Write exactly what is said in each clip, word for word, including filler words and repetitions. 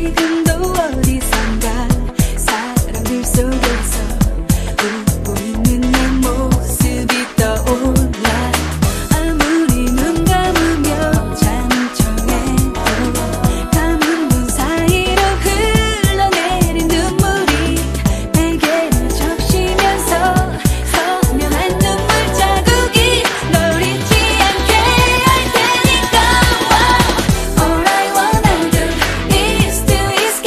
All I wanna do is to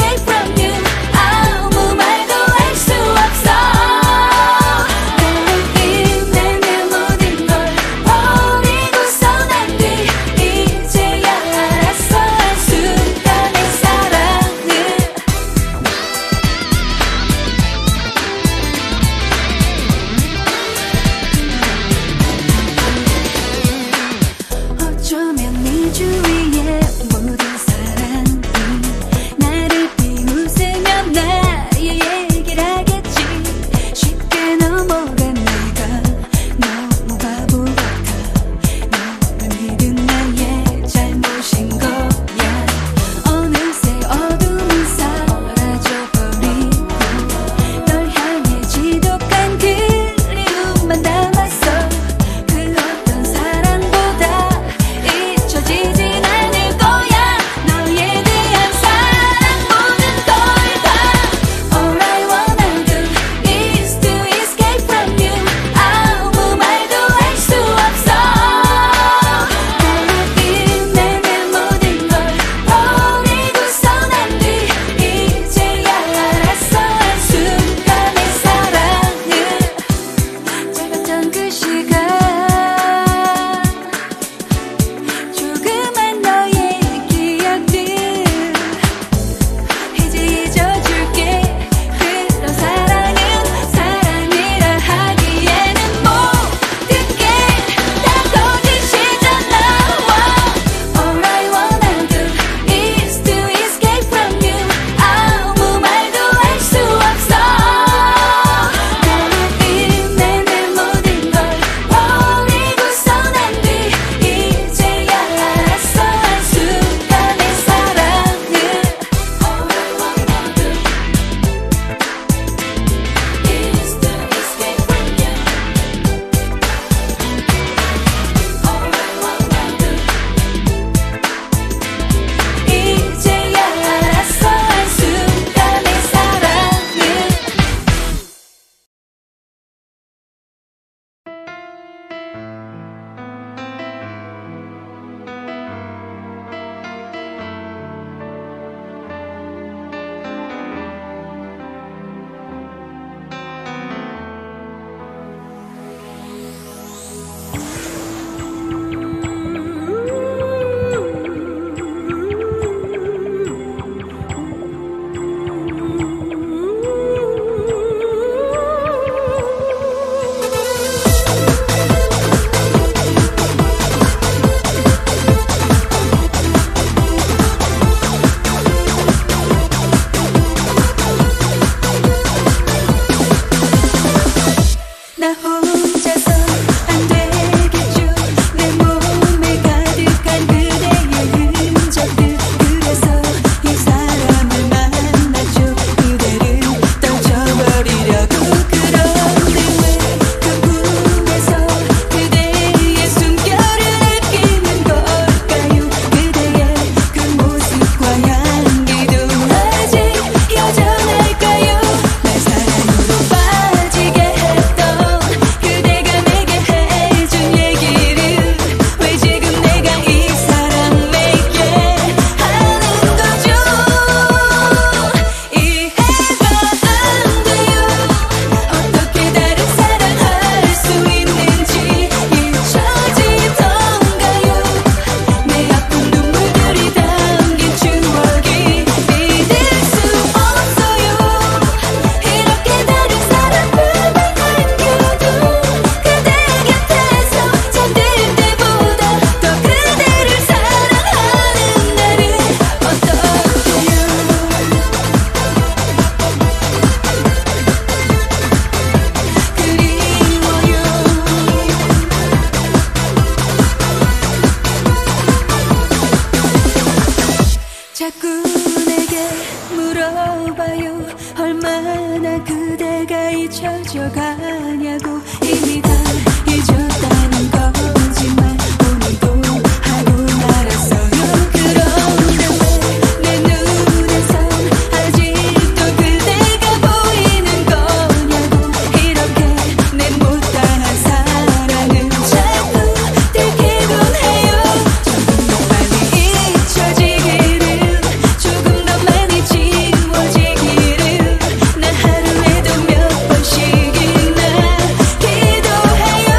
내게 물어봐요. 얼마나 그대가 잊혀져 가냐고. 이미 다 잊었다는 거짓말 오늘도 하고 말았어요. 그런데 왜 내 눈에선 아직도 그대가 보이는 거냐고. 이렇게 내 못다한 사랑은 자꾸 들키곤 해요. 조금 더 빨리 잊혀지기를, 조금 더 많이 지워지기를 난 하루에도 몇 번씩이나 기도해요.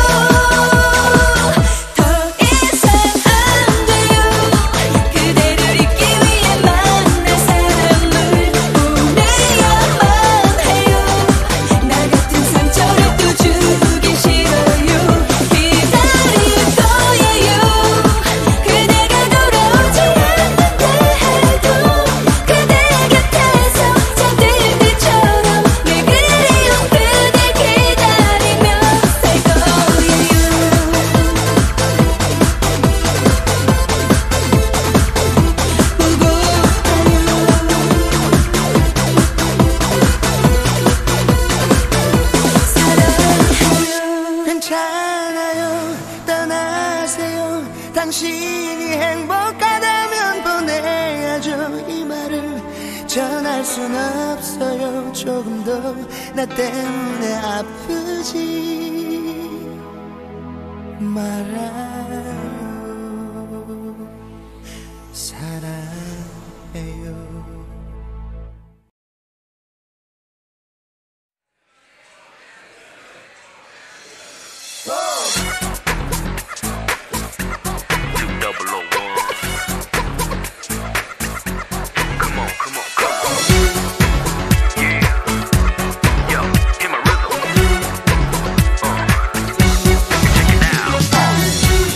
더 이상 안 돼요. 그대를 잊기 위해 만난 사람을 보내야만 해요. 나 같은 상처를 또 주기 싫어요. 기다릴 거예요. 그대가 돌아오지 않는다 해도 그대 곁에서 잠들 때처럼 늘 그리운 그댈 기다리며 살 거예요. 보고 사랑해요. 괜찮아요, 떠나세요. 당신이 행복하다면 보내야죠. 이 말을 전할 순 없어요. 조금 더 나 때문에 아프지 말아요. 사랑해요. double oh one. Come on, come on, come on. Yeah. Yo, hit my rhythm. Uh. Check it out.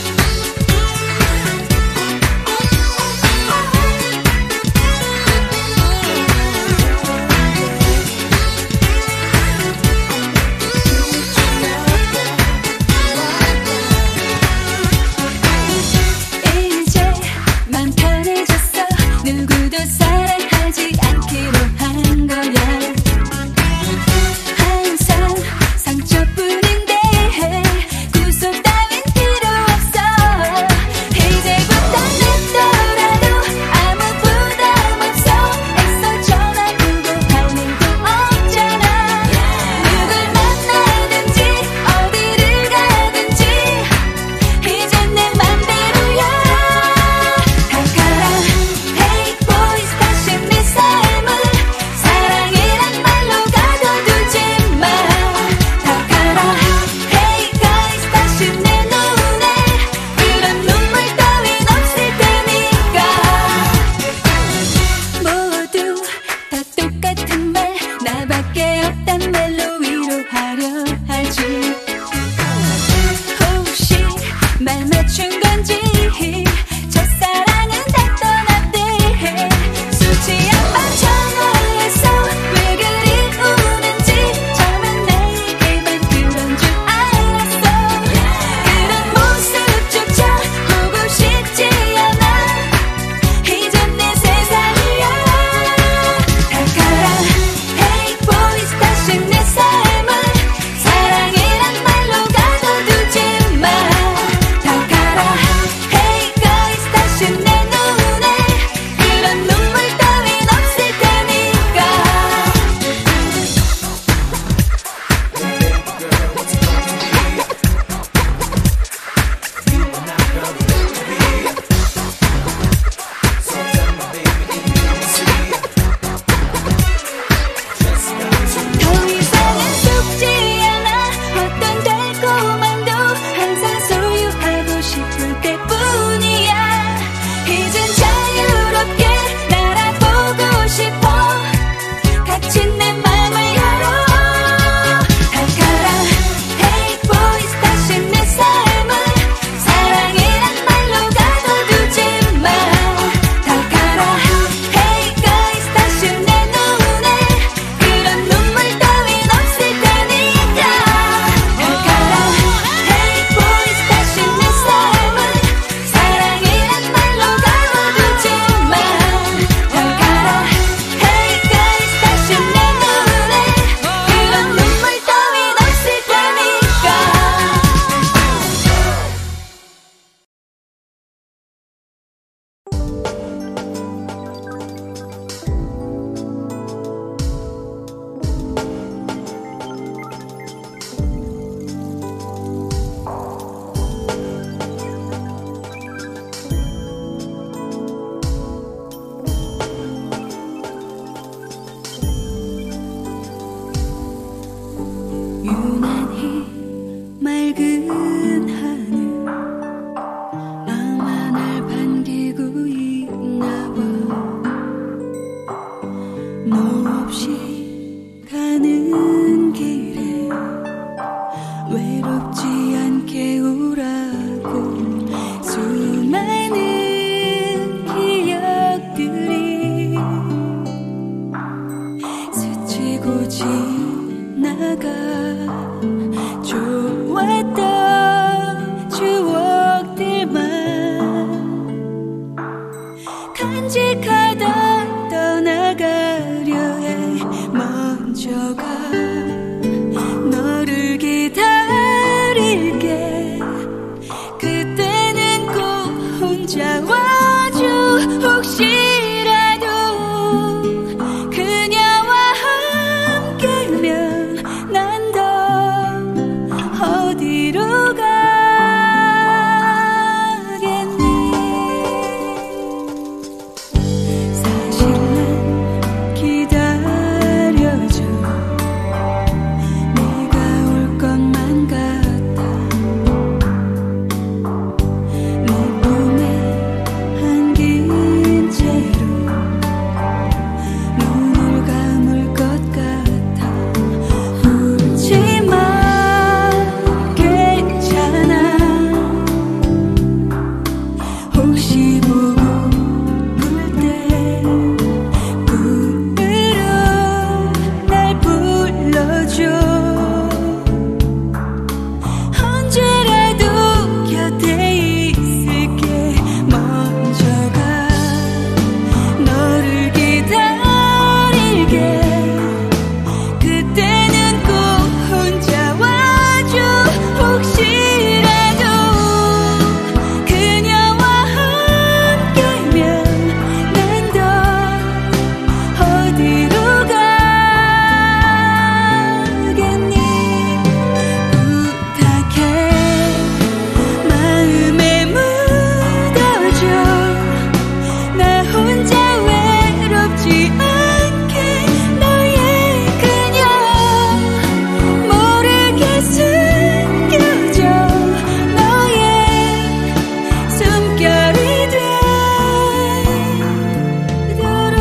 너 없이 가는 길에 외롭지 않게 우라고 수많은 기억들이 스치고 지나가 좋았던 추억들만 간직하다 떠나가려 해 먼저 가 너를 기다릴게 그때는 꼭 혼자 와줘 혹시라도 그녀와 함께면 난 더 어디로 가겠니 사실 난 기다려줘 네가 올 것만 같아 네 품에 안긴 채로 눈을 감을 것 같아 울지마 괜찮아 혹시 보고 울 때 꿈으로 날 불러줘 언제라도 곁에 있을게 먼저 가 너를 기다릴게 그때는 꼭 혼자 와줘 혹시라도 그녀와 함께면 난 더 어디로 가겠니 부탁해 마음에 묻어줘 나 혼자 외롭지 않게 너의 그녀 모르게 숨겨줘 너의 숨결이 되도록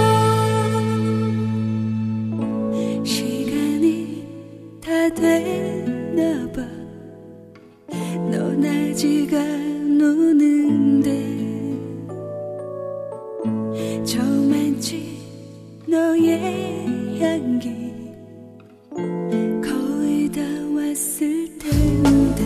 시간이 다 됐나 봐 넌 아직 안 오는데 저만치 너의 향기 거의 다 왔을 텐데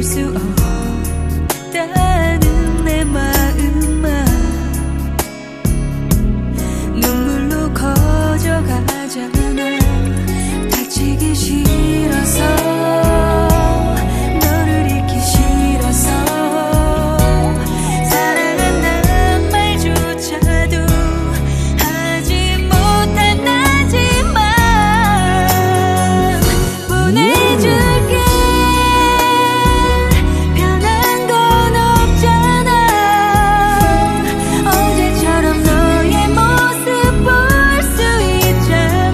잊을 수 없다는 내 마음만 눈물로 거져가잖아. 다치기 싫어서 너를 잃기 싫어서 사랑한다는 말조차도 하지 못한다지만 보내줄게. 변한 건 없잖아. 어제처럼 너의 모습 볼 수 있잖아.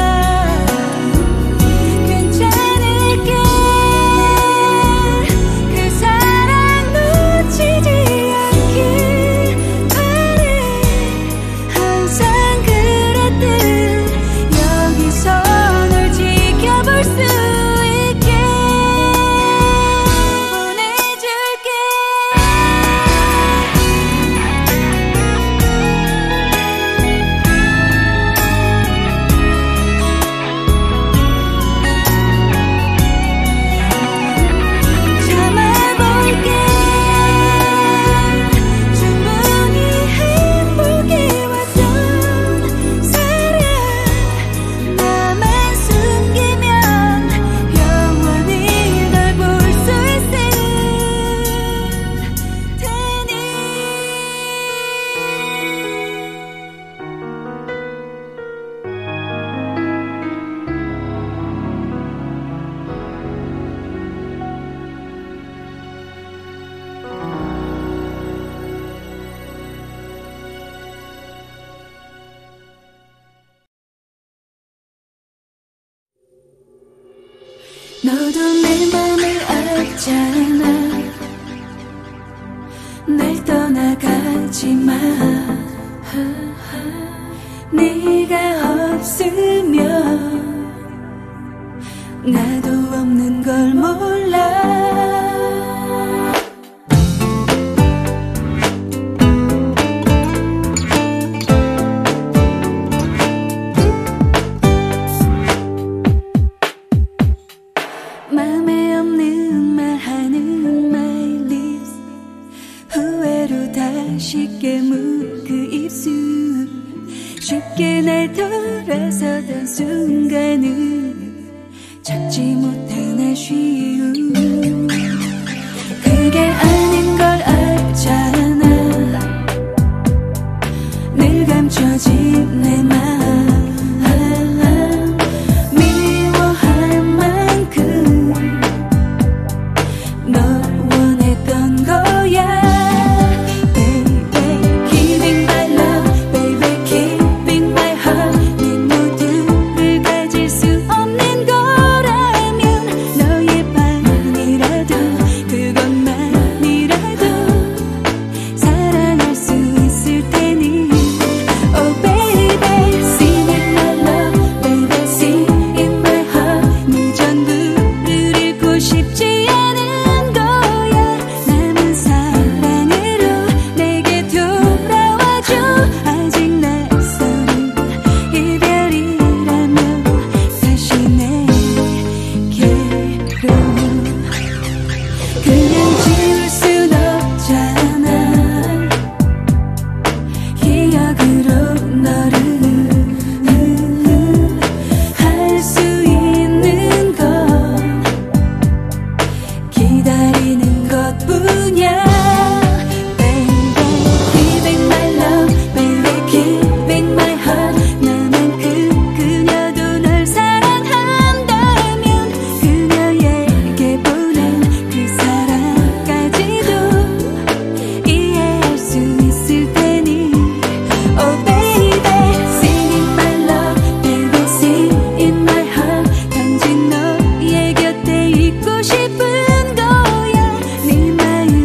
괜찮을게. 그 사랑 놓치지 않길 바래. 항상 그랬듯 여기서 널 지켜볼 수 있게 보내줄게. 참아볼게. 충분히 행복해 왔던 사랑 나만 숨기면 영원히 널 볼 수 있을 테니. 너도 내 맘을 알잖아. 날 떠나가지 마. 네가 없으면 나도 없는 걸 몰라. 맘에 없는 말 하는 my lips. 후회로 다시 깨문 그 입술. 쉽게 날 돌아서던 순간을 찾지 못한 아쉬움. 그게 아닌 걸 알잖아. 늘 감춰진 내 맘. 미워할 만큼 널 원했던 거야. Baby, giving my love, baby, keeping my heart. 네 모두를 가질 수 없는 거라면 너의 반이라도 그것만이라도 사랑할 수 있을 테니. Oh baby, sing in my love, baby, sing in my heart. 네 전부를 잃고 싶지 않은 거야. 남은 사랑으로 내게 돌아와줘. 아직 낯설은 이별이라면 다시 내게로. 그냥 지울 순 없잖아. 기억으로 너를 할 수 있는 건 기다리는 것뿐이야. Baby, giving my love, baby, giving my heart. 나만큼 그녀도 널 사랑한다면 그녀에게 보낸 그 사랑까지도 이해할 수 있을 테니. Oh baby, sing in my love, baby, sing in my heart. 단지 너의 곁에 있고 싶은 거야. 네 마음을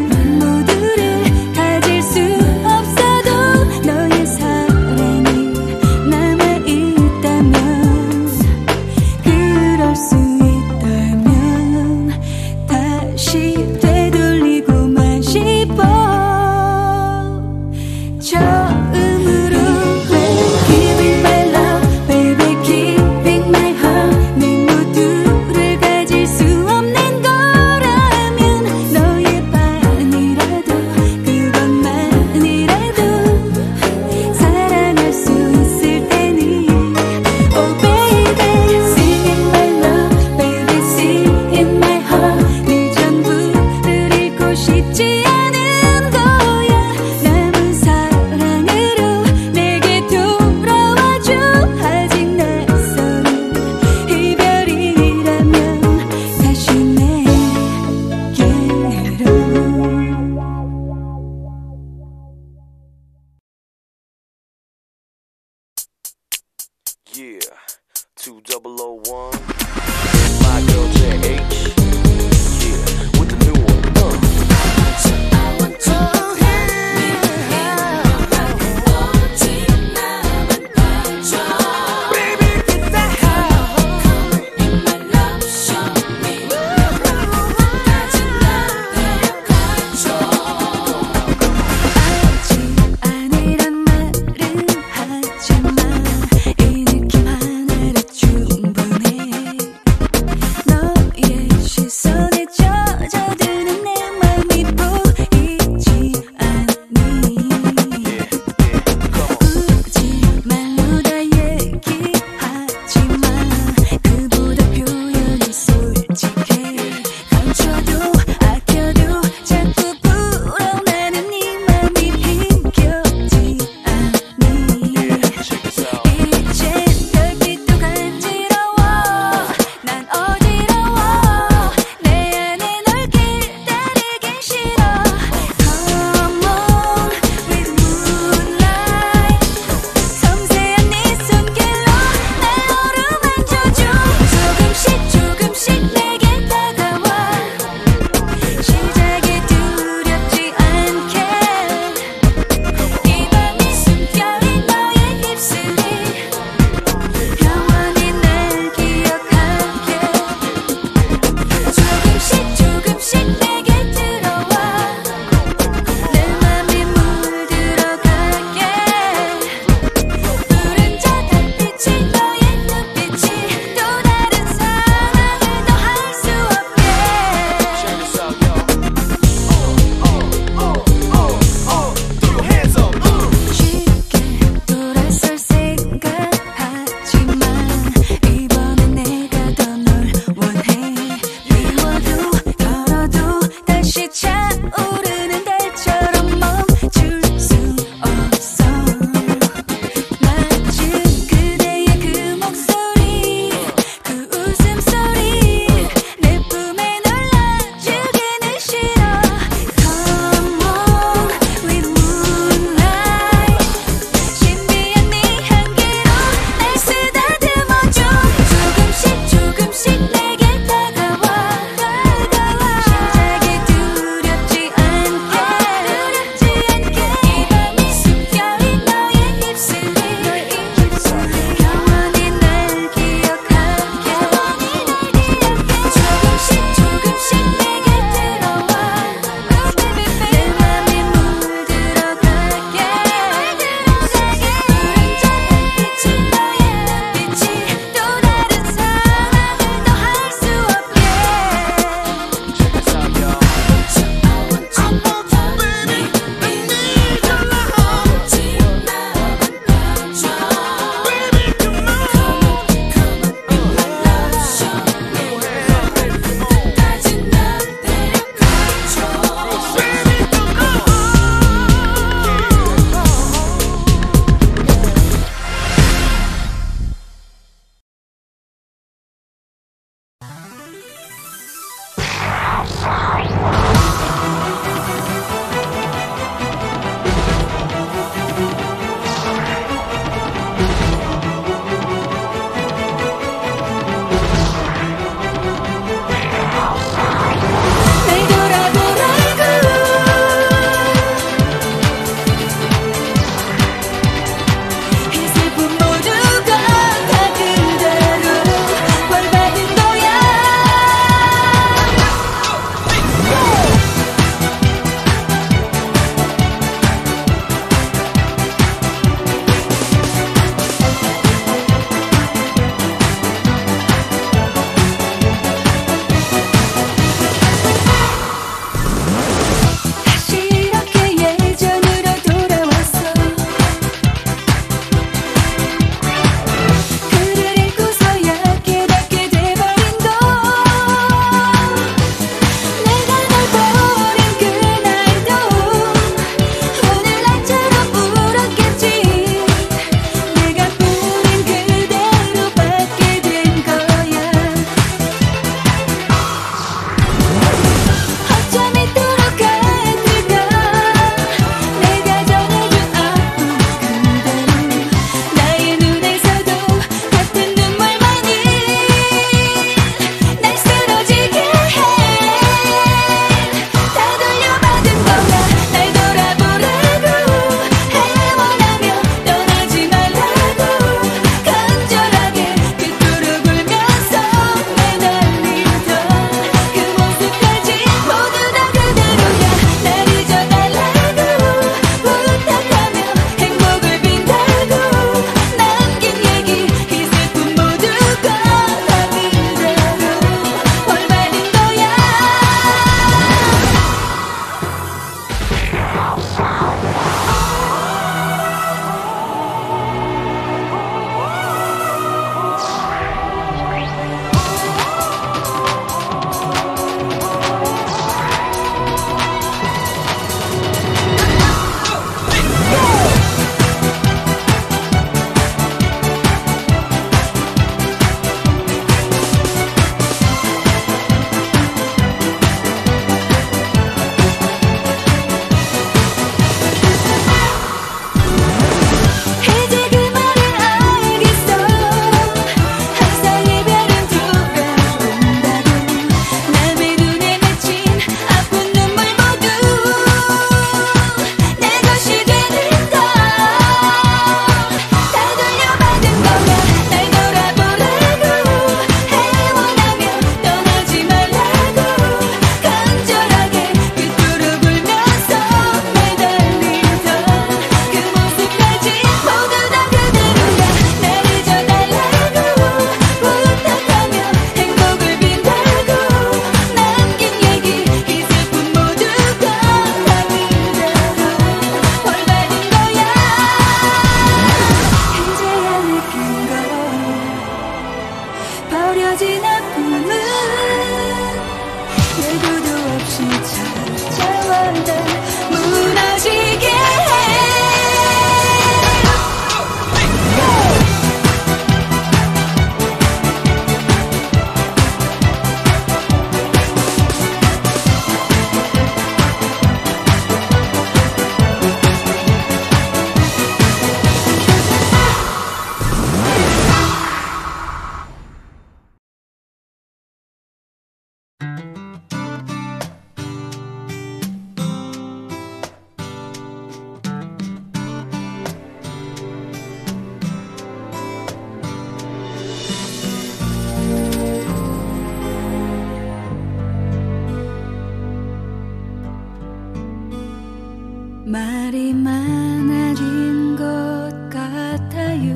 말이 많아진 것 같아요.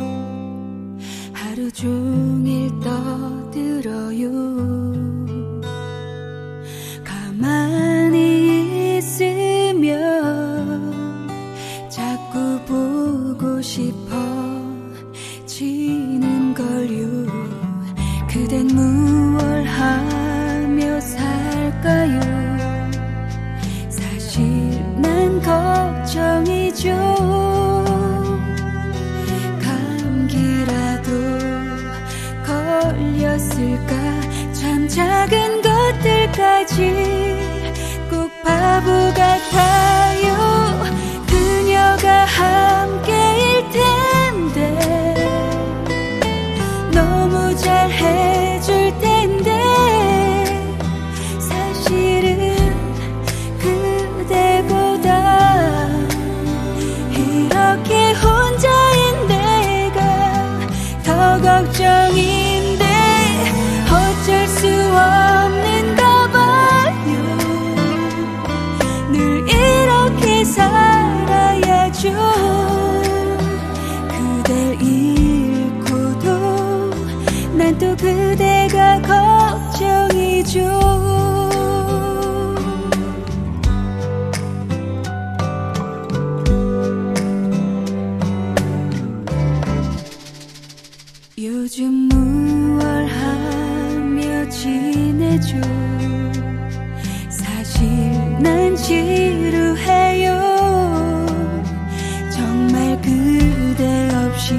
하루 종일 떠들어요. 가만히 있으면 자꾸 보고 싶어지는 걸요. 그댄 무얼 하며 살까요? 사실 난 걱정이죠. 감기라도 걸렸을까? 참 작은 것들까지 꼭 바보 같아요. 그녀가 함께일 텐데 너무 잘해줄 텐데 사실은 그대보다 이렇게 혼자인 내가 더 걱정인데 어쩔 수 없는가 봐요. 늘 이렇게 살아야죠. 그댈 잃고도 난 또 그대가 걱정이죠. 요즘 무얼 하며 지내죠? 사실 난 지루해요. 정말 그대 없이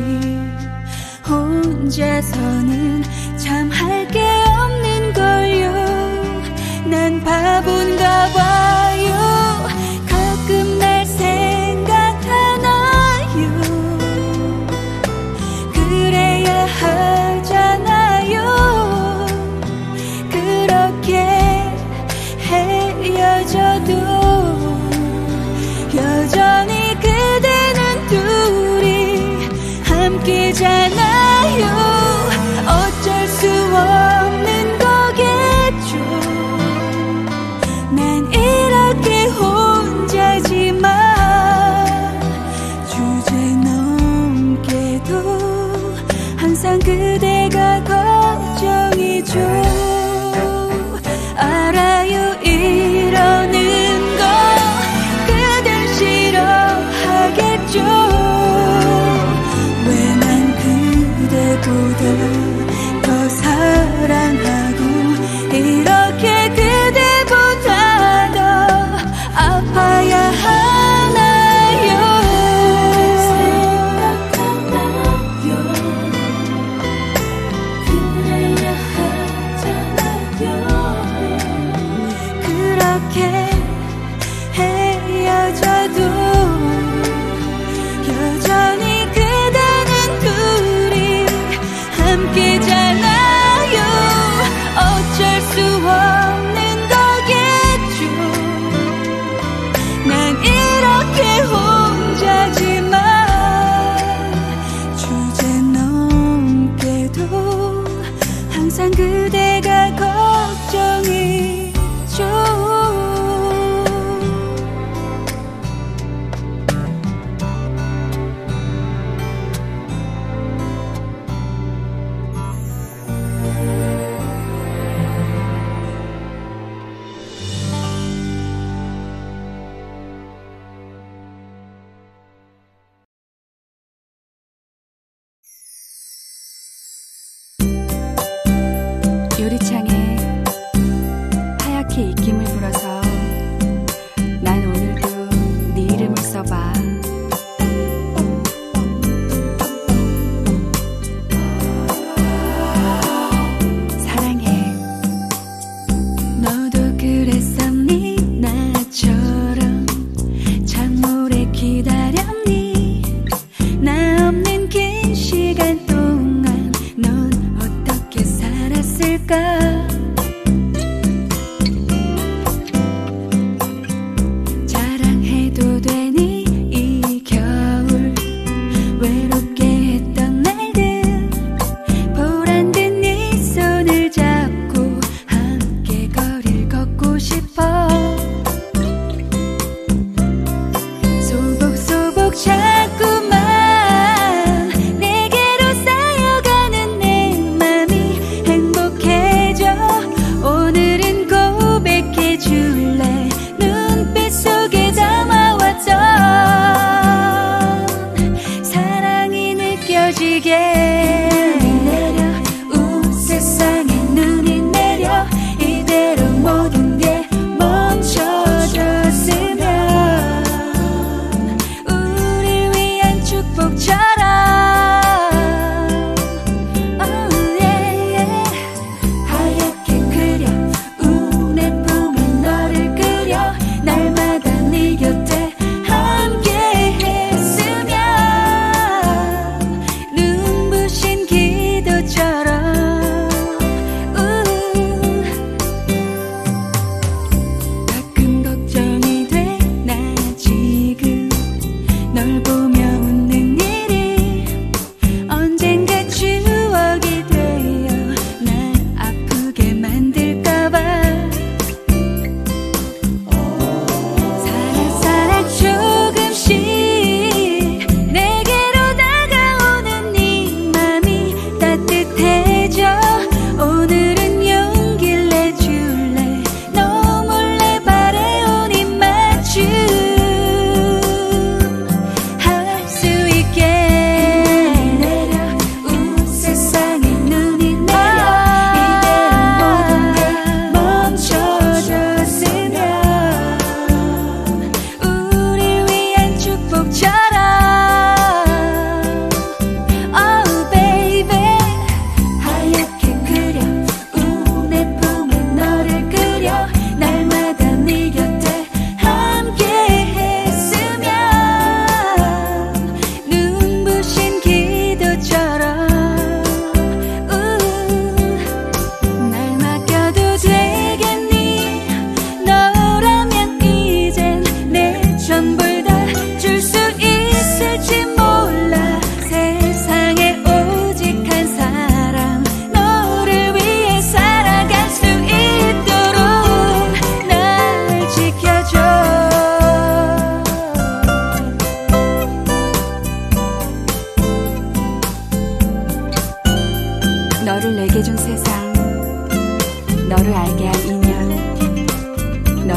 혼자서는 참 할 게 없는 걸요. 난 바본가 봐요. 가끔 날 생각하나요? 그래야 하잖아요. 그렇게 헤어져도 여전히 그대는 둘이 함께잖아요. 어쩔 수 없는 거겠죠. 난 이렇게 혼자지만 주제 넘게도 항상 그대가 걱정이죠. 알아요 이러는 거 그댈 싫어하겠죠. 왜 난 그대보다 더 사랑하고 이렇게 그대보다 더 아파야 하나요? 생각하나요? 그래야 하잖아요. 그렇게 헤어져도 여전히 그대는 둘이 함께잖아요. 어쩔 수 없는 거겠죠. 난 이렇게 혼자지만 주제 넘게도 항상 그대가 걱정이죠. 유리창에 하얗게 입김을 불어서 난 오늘도 네 이름을 써봐. 사랑해. 너도 그랬었니? 나처럼 참 오래 기다렸니? 나 없는 긴 시간 동안 넌 어떻게 살았을까?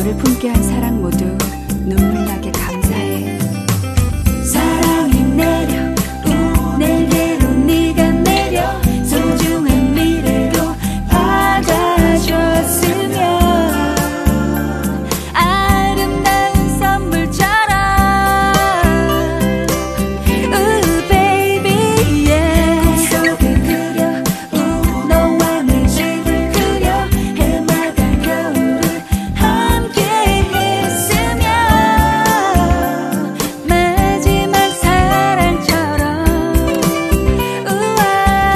너를 품게 한 사랑 모두 눈물나게 감사해. 사랑이 내려 우 내게로 네가 내려 소중한 미래도 받아줬으면 아름다운 선물처럼 Ooh baby yeah 꿈속을 그려 우 너와 내 집을 그려 해마다 겨울을 함께 했으면 마지막 사랑처럼 우와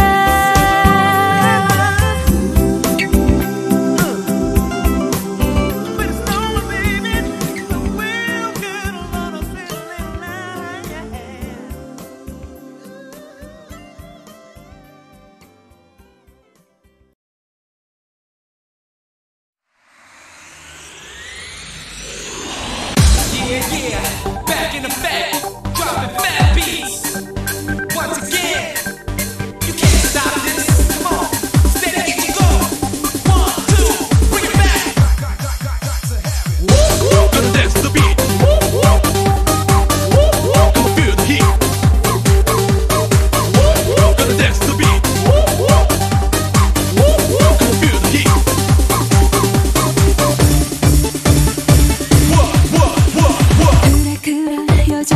Yeah, yeah, back in effect, dropping fat beats. Once again, you can't stop this. Come on, steady, get you go. One, two, bring it back. Gonna dance to the beat. Gonna feel the heat. Gonna dance to the beat. Gonna feel the heat. What, what, what, what? 그래 그래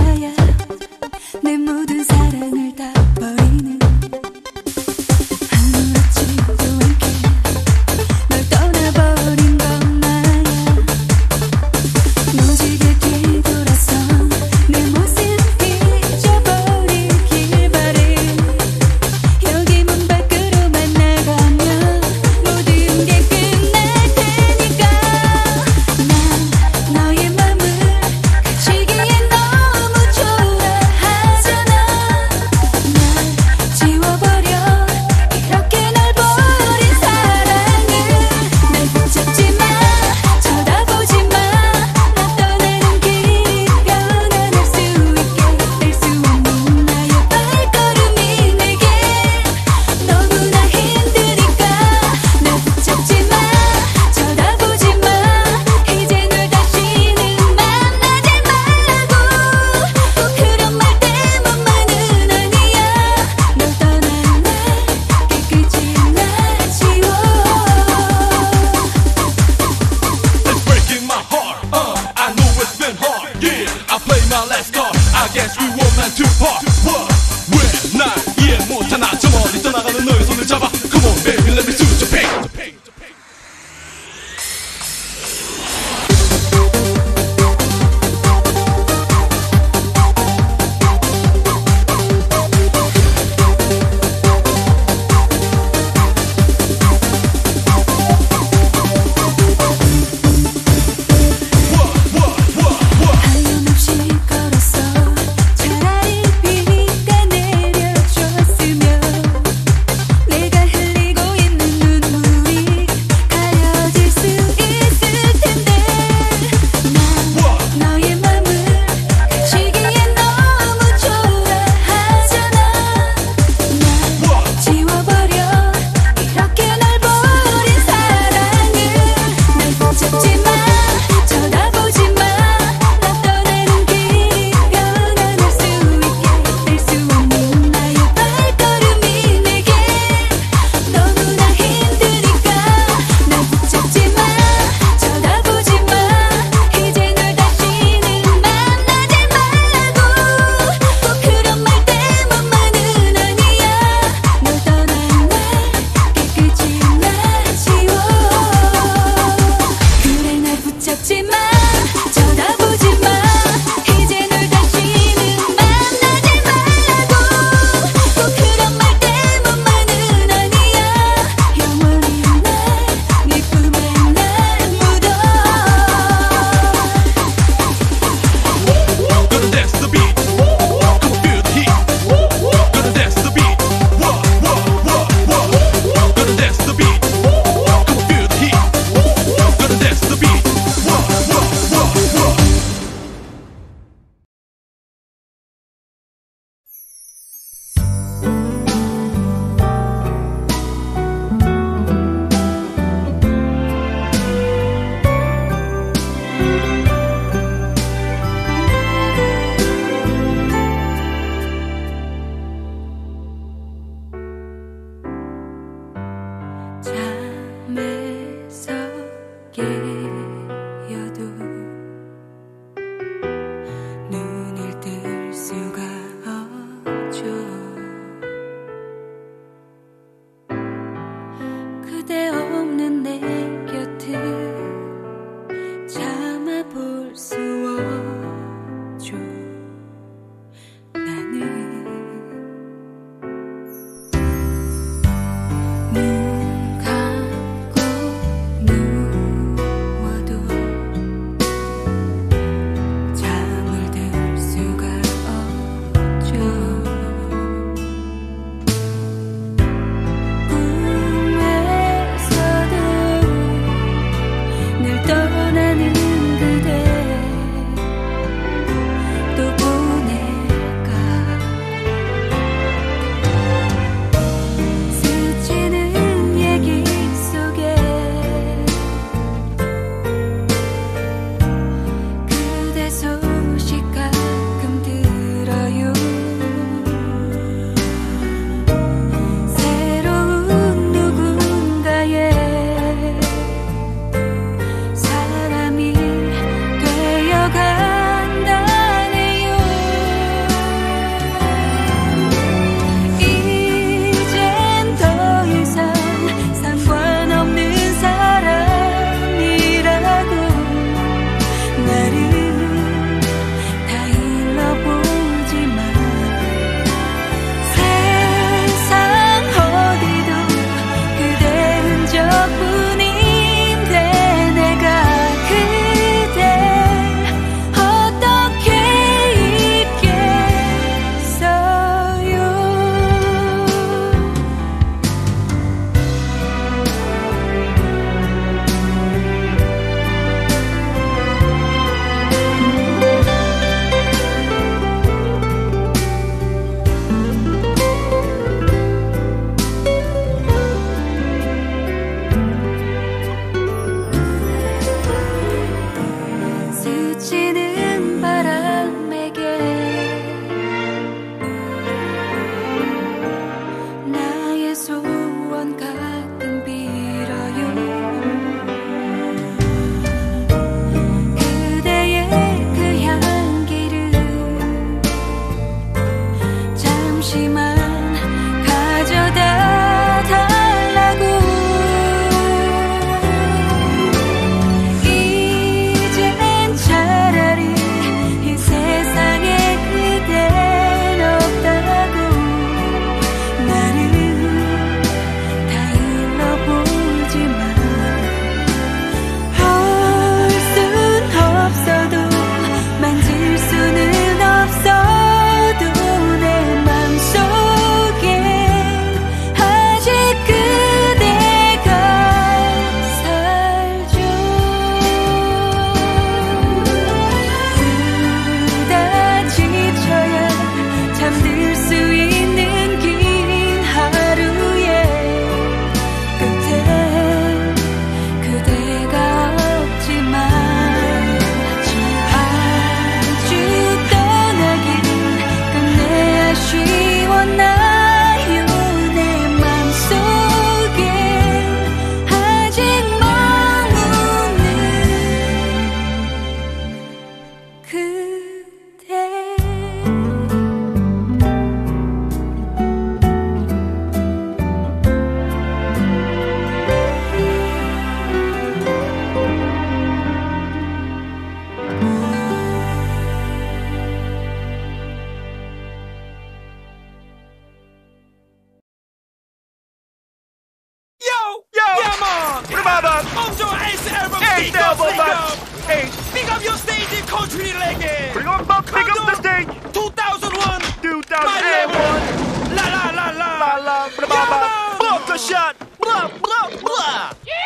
Pick up your stage in country reggae. Bring on back, pick up the stage. two thousand one. two thousand one. La la la la. La la, blah blah blah. Block a shot. Blah blah blah.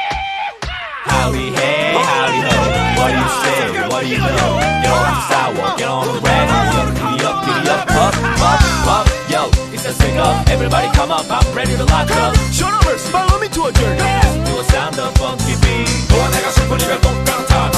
Howdy hey, howdy ho. What do you say? What do you know? Get on the sidewalk, get on the rag. Giddy up, giddy up, up, up, up. Yo, it's a sing up. Everybody come up, I'm ready to lock up. Shut up, follow me to a journey. Do a sound of funky beat. 너와 내가 슬퍼지면 똑같아.